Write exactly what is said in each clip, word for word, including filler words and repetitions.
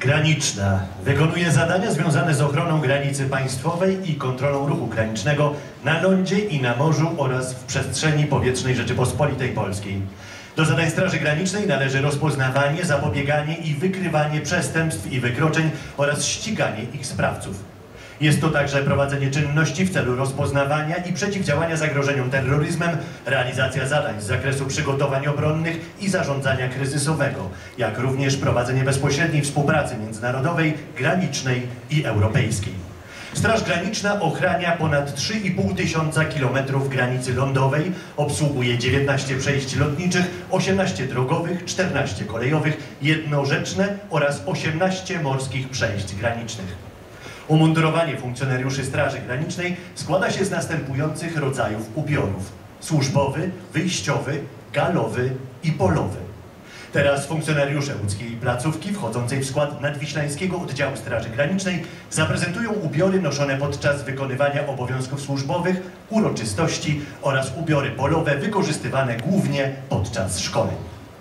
Graniczna wykonuje zadania związane z ochroną granicy państwowej i kontrolą ruchu granicznego na lądzie i na morzu oraz w przestrzeni powietrznej Rzeczypospolitej Polskiej. Do zadań Straży Granicznej należy rozpoznawanie, zapobieganie i wykrywanie przestępstw i wykroczeń oraz ściganie ich sprawców. Jest to także prowadzenie czynności w celu rozpoznawania i przeciwdziałania zagrożeniom terroryzmem, realizacja zadań z zakresu przygotowań obronnych i zarządzania kryzysowego, jak również prowadzenie bezpośredniej współpracy międzynarodowej, granicznej i europejskiej. Straż Graniczna ochrania ponad trzy i pół tysiąca kilometrów granicy lądowej, obsługuje dziewiętnaście przejść lotniczych, osiemnaście drogowych, czternaście kolejowych, jednorzeczne oraz osiemnaście morskich przejść granicznych. Umundurowanie funkcjonariuszy Straży Granicznej składa się z następujących rodzajów ubiorów: służbowy, wyjściowy, galowy i polowy. Teraz funkcjonariusze łódzkiej placówki wchodzącej w skład Nadwiślańskiego Oddziału Straży Granicznej zaprezentują ubiory noszone podczas wykonywania obowiązków służbowych, uroczystości oraz ubiory polowe wykorzystywane głównie podczas szkoleń.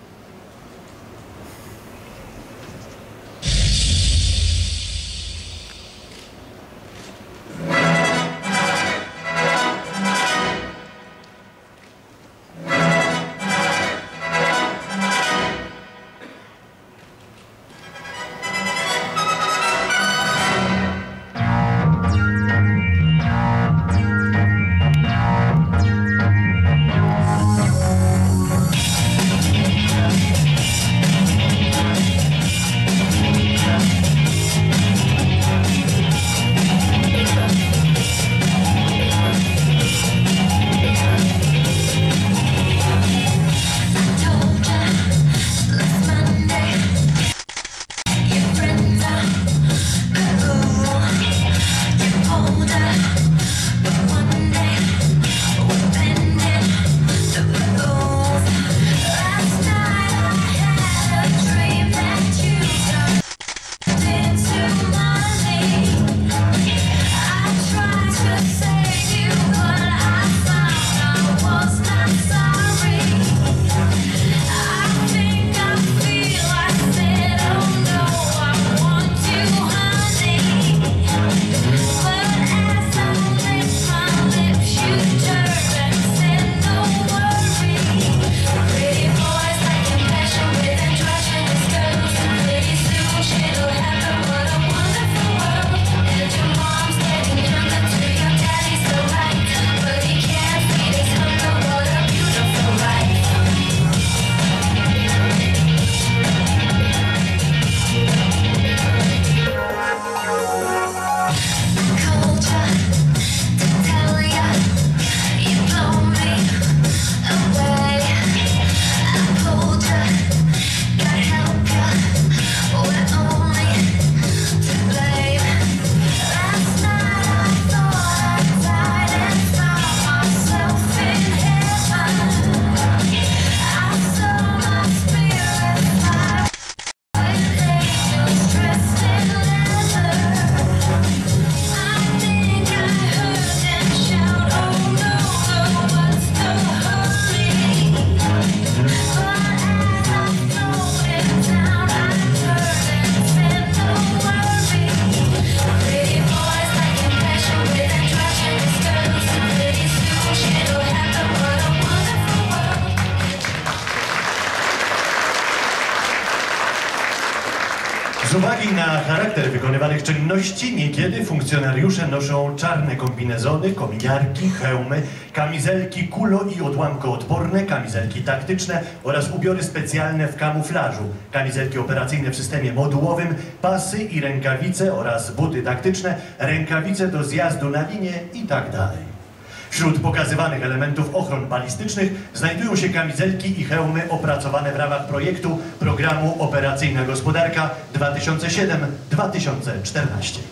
Z uwagi na charakter wykonywanych czynności niekiedy funkcjonariusze noszą czarne kombinezony, kominiarki, hełmy, kamizelki kulo- i odłamkoodporne, kamizelki taktyczne oraz ubiory specjalne w kamuflażu, kamizelki operacyjne w systemie modułowym, pasy i rękawice oraz buty taktyczne, rękawice do zjazdu na linię i tak dalej. Wśród pokazywanych elementów ochron balistycznych znajdują się kamizelki i hełmy opracowane w ramach projektu Programu Operacyjna Gospodarka dwa tysiące siedem do dwa tysiące czternastego.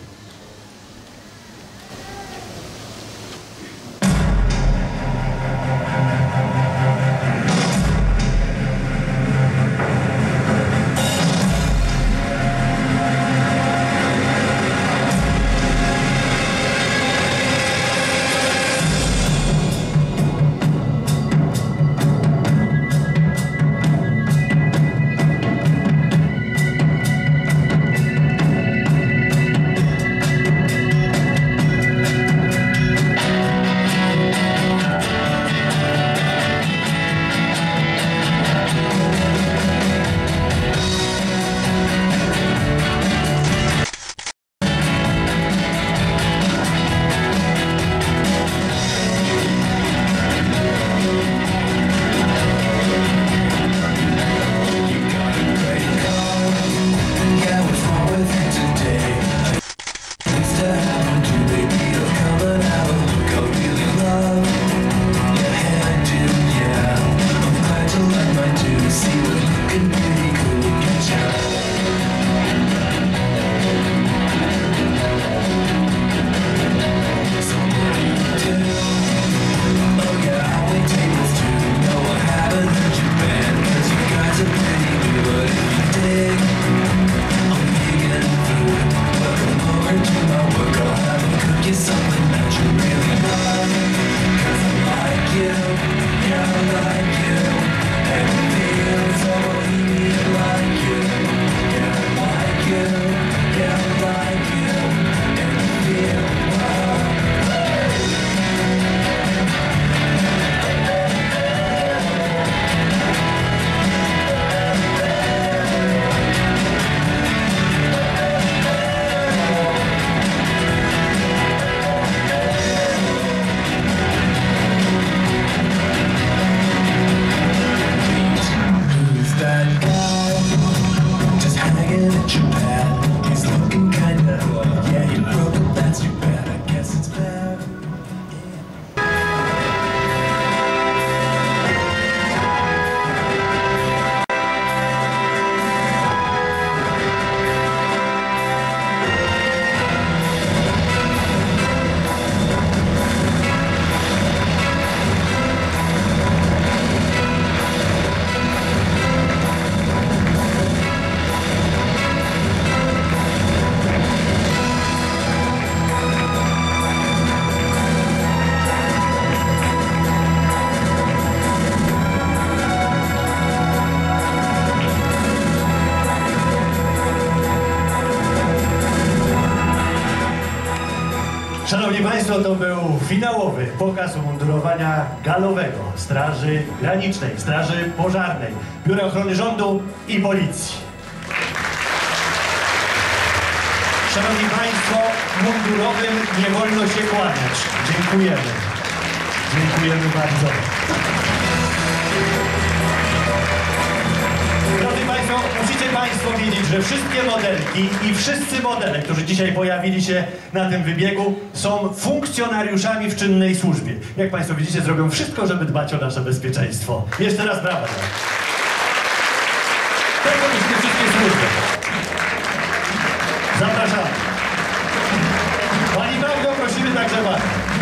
Państwo, to był finałowy pokaz umundurowania galowego Straży Granicznej, Straży Pożarnej, Biura Ochrony Rządu i Policji. Szanowni Państwo, mundurowym nie wolno się kłaniać. Dziękujemy. Dziękujemy bardzo. Drodzy Państwo, musicie Państwo wiedzieć, że wszystkie modelki i wszyscy modele, którzy dzisiaj pojawili się na tym wybiegu, są funkcjonariuszami w czynnej służbie. Jak Państwo widzicie, zrobią wszystko, żeby dbać o nasze bezpieczeństwo. Jeszcze raz brawa. Tego musimy wszystkie służby. Zapraszamy. Pani Magdo, prosimy także Pana.